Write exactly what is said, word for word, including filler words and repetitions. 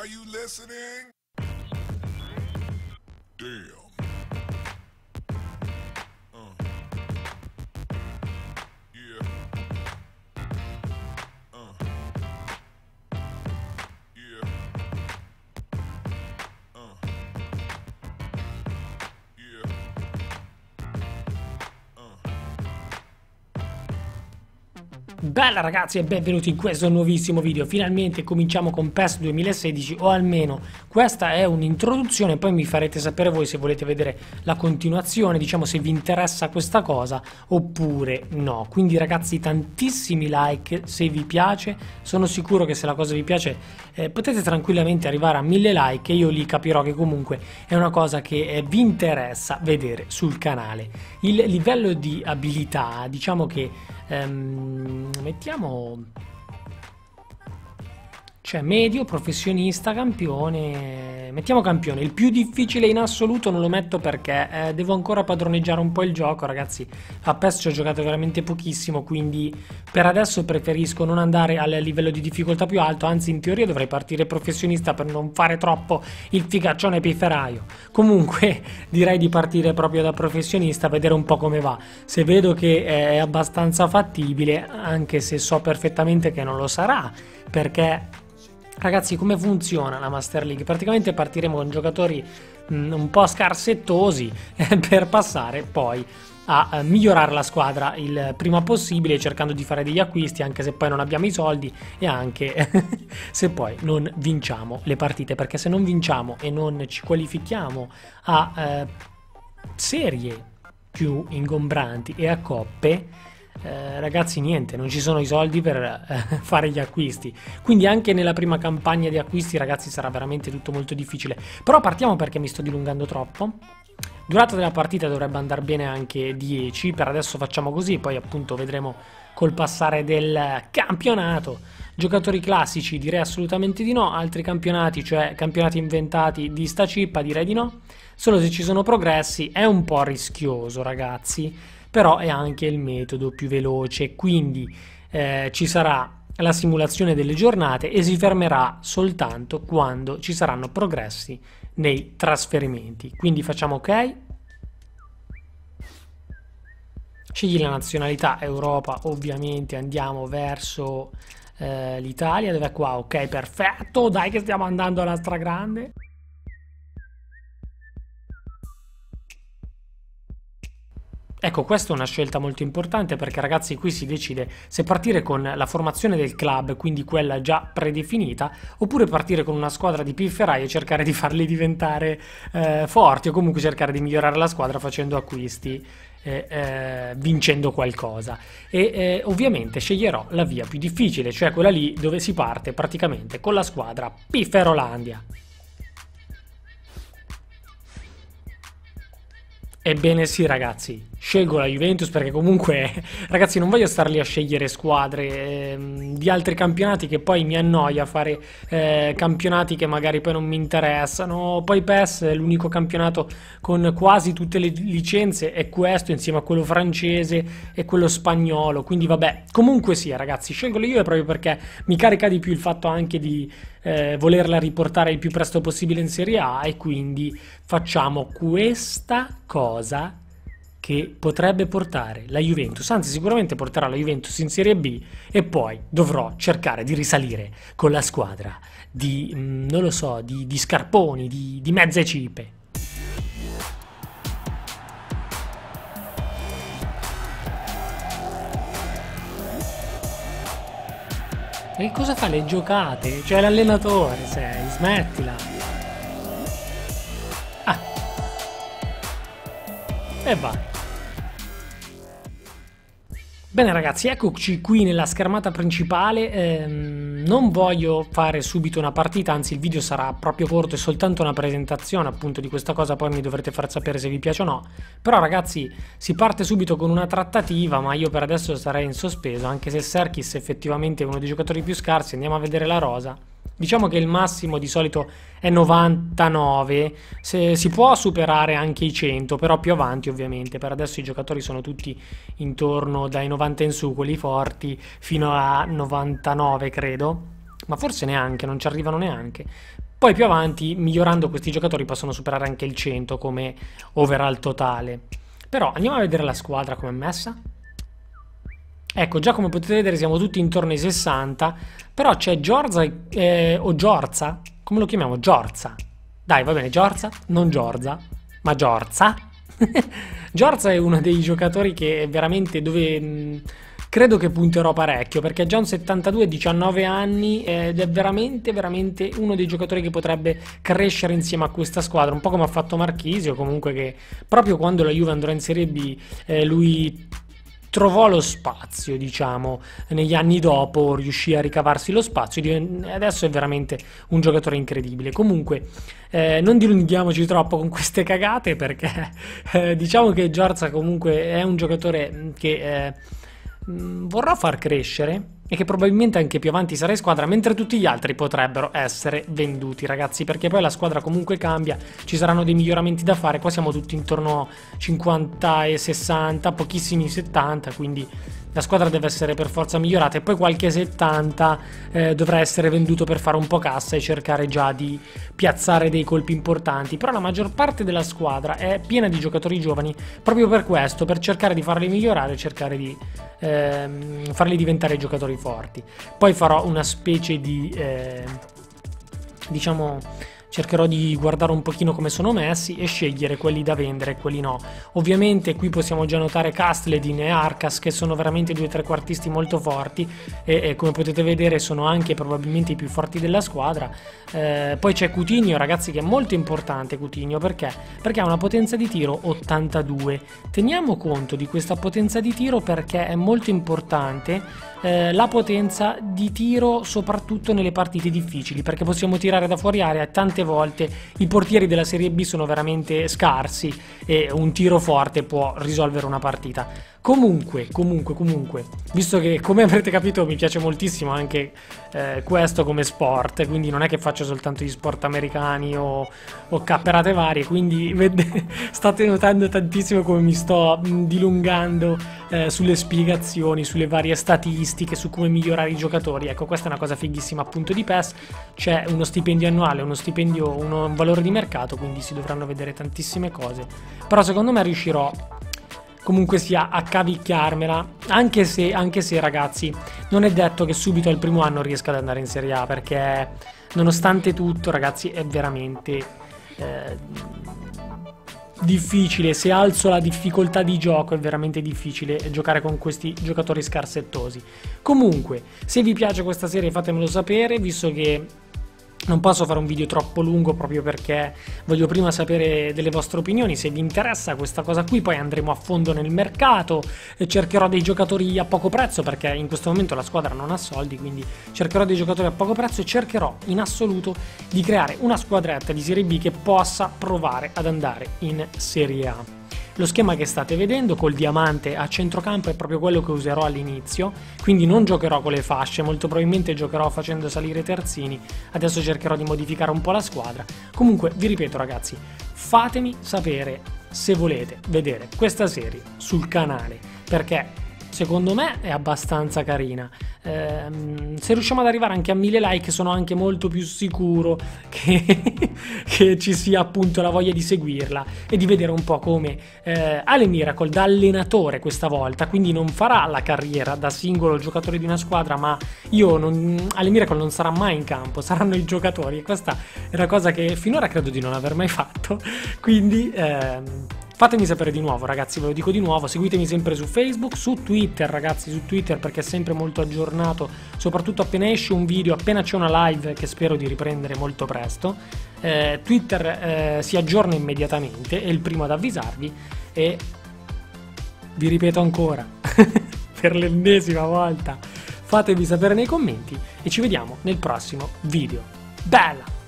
Are you listening? Damn. Uh. Yeah. Uh. Yeah. Uh. Yeah. Bella ragazzi e benvenuti in questo nuovissimo video. Finalmente cominciamo con PES duemilasedici, o almeno questa è un'introduzione, poi mi farete sapere voi se volete vedere la continuazione, diciamo se vi interessa questa cosa oppure no. Quindi ragazzi, tantissimi like se vi piace, sono sicuro che se la cosa vi piace eh, potete tranquillamente arrivare a mille like e io lì capirò che comunque è una cosa che eh, vi interessa vedere sul canale. Il livello di abilità, diciamo che Um, mettiamo, cioè medio, professionista, campione. Mettiamo campione. Il più difficile in assoluto non lo metto perché eh, devo ancora padroneggiare un po' il gioco, ragazzi. A PES ci ho giocato veramente pochissimo, quindi per adesso preferisco non andare al livello di difficoltà più alto. Anzi, in teoria dovrei partire professionista per non fare troppo il figaccione pifferaio. Comunque direi di partire proprio da professionista, vedere un po' come va. Se vedo che è abbastanza fattibile, anche se so perfettamente che non lo sarà, perché ragazzi, come funziona la Master League? Praticamente partiremo con giocatori mh, un po' scarsettosi per passare poi a, a migliorare la squadra il prima possibile, cercando di fare degli acquisti anche se poi non abbiamo i soldi e anche se poi non vinciamo le partite, perché se non vinciamo e non ci qualifichiamo a eh, serie più ingombranti e a coppe, Eh, ragazzi, niente, non ci sono i soldi per eh, fare gli acquisti, quindi anche nella prima campagna di acquisti, ragazzi, sarà veramente tutto molto difficile. Però partiamo, perché mi sto dilungando troppo. Durata della partita dovrebbe andare bene anche dieci, per adesso facciamo così, poi appunto vedremo col passare del campionato. Giocatori classici direi assolutamente di no, altri campionati, cioè campionati inventati di sta cippa, direi di no. Solo se ci sono progressi. È un po' rischioso, ragazzi, però è anche il metodo più veloce, quindi eh, ci sarà la simulazione delle giornate e si fermerà soltanto quando ci saranno progressi nei trasferimenti. Quindi facciamo ok, scegli la nazionalità, Europa, ovviamente andiamo verso eh, l'Italia, dove è qua? Ok, perfetto, dai che stiamo andando alla stragrande. Ecco, questa è una scelta molto importante, perché ragazzi qui si decide se partire con la formazione del club, quindi quella già predefinita, oppure partire con una squadra di pifferai e cercare di farli diventare eh, forti, o comunque cercare di migliorare la squadra facendo acquisti, eh, eh, vincendo qualcosa. E eh, ovviamente sceglierò la via più difficile, cioè quella lì dove si parte praticamente con la squadra Pifferolandia. Ebbene sì ragazzi, scelgo la Juventus perché comunque, ragazzi, non voglio star lì a scegliere squadre eh, di altri campionati, che poi mi annoia fare eh, campionati che magari poi non mi interessano. Poi PES è l'unico campionato con quasi tutte le licenze, è questo insieme a quello francese e quello spagnolo, quindi vabbè. Comunque sì ragazzi, scelgo la Juve proprio perché mi carica di più il fatto anche di eh, volerla riportare il più presto possibile in Serie A, e quindi facciamo questa cosa che potrebbe portare la Juventus, anzi sicuramente porterà la Juventus in Serie B, e poi dovrò cercare di risalire con la squadra di, mh, non lo so, di, di scarponi, di, di mezze cipe. E cosa fa le giocate? Cioè l'allenatore sei, smettila. Ah. E vai. Bene ragazzi, eccoci qui nella schermata principale. ehm, non voglio fare subito una partita, anzi il video sarà proprio corto, è soltanto una presentazione appunto di questa cosa, poi mi dovrete far sapere se vi piace o no. Però ragazzi, si parte subito con una trattativa, ma io per adesso sarei in sospeso, anche se Serkis effettivamente è uno dei giocatori più scarsi. Andiamo a vedere la rosa. Diciamo che il massimo di solito è novantanove, se, si può superare anche i cento, però più avanti ovviamente. Per adesso i giocatori sono tutti intorno dai novanta in su, quelli forti, fino a novantanove credo, ma forse neanche, non ci arrivano neanche. Poi più avanti, migliorando, questi giocatori possono superare anche il cento come overall totale. Però andiamo a vedere la squadra come è messa. Ecco, già come potete vedere siamo tutti intorno ai sessanta, però c'è Giorza eh, o Giorza, come lo chiamiamo? Giorza. Dai, va bene, Giorza, non Giorza, ma Giorza. Giorza è uno dei giocatori che veramente dove mh, credo che punterò parecchio, perché ha già un settantadue, diciannove anni ed è veramente veramente uno dei giocatori che potrebbe crescere insieme a questa squadra, un po' come ha fatto Marchisio, comunque, che proprio quando la Juve andrà in Serie B eh, lui trovò lo spazio, diciamo, negli anni dopo riuscì a ricavarsi lo spazio e adesso è veramente un giocatore incredibile. Comunque eh, non dilunghiamoci troppo con queste cagate, perché eh, diciamo che Giorza comunque è un giocatore che eh, vorrà far crescere e che probabilmente anche più avanti sarà in squadra, mentre tutti gli altri potrebbero essere venduti, ragazzi, perché poi la squadra comunque cambia, ci saranno dei miglioramenti da fare. Qua siamo tutti intorno a cinquanta e sessanta, pochissimi settanta, quindi la squadra deve essere per forza migliorata, e poi qualche settanta eh, dovrà essere venduto per fare un po' cassa e cercare già di piazzare dei colpi importanti. Però la maggior parte della squadra è piena di giocatori giovani, proprio per questo, per cercare di farli migliorare e cercare di ehm, farli diventare giocatori forti. Poi farò una specie di eh, diciamo cercherò di guardare un pochino come sono messi e scegliere quelli da vendere e quelli no. Ovviamente qui possiamo già notare Castledin e Arcas, che sono veramente due trequartisti molto forti e, e come potete vedere sono anche probabilmente i più forti della squadra. Eh, poi c'è Coutinho, ragazzi, che è molto importante. Coutinho perché? Perché ha una potenza di tiro ottantadue. Teniamo conto di questa potenza di tiro perché è molto importante eh, la potenza di tiro soprattutto nelle partite difficili, perché possiamo tirare da fuori area e tante volte i portieri della Serie B sono veramente scarsi e un tiro forte può risolvere una partita. Comunque, comunque, comunque, visto che come avrete capito mi piace moltissimo anche eh, questo come sport, quindi non è che faccio soltanto gli sport americani o, o capperate varie, quindi vedete, state notando tantissimo come mi sto mh, dilungando eh, sulle spiegazioni, sulle varie statistiche, su come migliorare i giocatori. Ecco, questa è una cosa fighissima appunto di P E S, c'è uno stipendio annuale, uno stipendio, uno, un valore di mercato, quindi si dovranno vedere tantissime cose, però secondo me riuscirò comunque sia a cavicchiarmela, anche se, anche se ragazzi non è detto che subito al primo anno riesca ad andare in Serie A, perché nonostante tutto, ragazzi, è veramente eh, difficile. Se alzo la difficoltà di gioco è veramente difficile giocare con questi giocatori scarsettosi. Comunque, se vi piace questa serie fatemelo sapere, visto che non posso fare un video troppo lungo proprio perché voglio prima sapere delle vostre opinioni. Se vi interessa questa cosa qui, poi andremo a fondo nel mercato e cercherò dei giocatori a poco prezzo, perché in questo momento la squadra non ha soldi, quindi cercherò dei giocatori a poco prezzo e cercherò in assoluto di creare una squadretta di Serie B che possa provare ad andare in Serie A. Lo schema che state vedendo col diamante a centrocampo è proprio quello che userò all'inizio, quindi non giocherò con le fasce, molto probabilmente giocherò facendo salire terzini. Adesso cercherò di modificare un po' la squadra. Comunque vi ripeto, ragazzi, fatemi sapere se volete vedere questa serie sul canale, perché secondo me è abbastanza carina. Ehm, se riusciamo ad arrivare anche a mille like sono anche molto più sicuro che, che ci sia appunto la voglia di seguirla e di vedere un po' come eh, Ale Miracle da allenatore questa volta, quindi non farà la carriera da singolo giocatore di una squadra, ma io non, Ale Miracle non sarà mai in campo, saranno i giocatori, e questa è una cosa che finora credo di non aver mai fatto, quindi ehm, fatemi sapere di nuovo, ragazzi, ve lo dico di nuovo, seguitemi sempre su Facebook, su Twitter, ragazzi, su Twitter, perché è sempre molto aggiornato, soprattutto appena esce un video, appena c'è una live che spero di riprendere molto presto. Eh, Twitter eh, si aggiorna immediatamente, è il primo ad avvisarvi e vi ripeto ancora, per l'ennesima volta, fatemi sapere nei commenti e ci vediamo nel prossimo video. Bella!